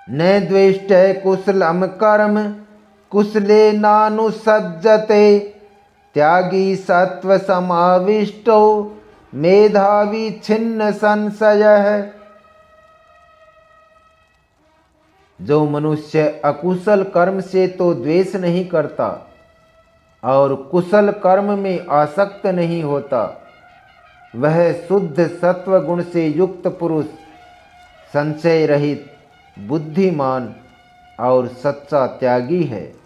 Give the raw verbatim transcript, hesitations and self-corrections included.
न द्वेष्टि कुशलम कर्म कुशले नानुसज्जते। त्यागी सत्व समाविष्टो मेधावी छिन्न संशयः। जो मनुष्य अकुशल कर्म से तो द्वेष नहीं करता और कुशल कर्म में आसक्त नहीं होता, वह शुद्ध सत्व गुण से युक्त पुरुष संशय रहित बुद्धिमान और सच्चा त्यागी है।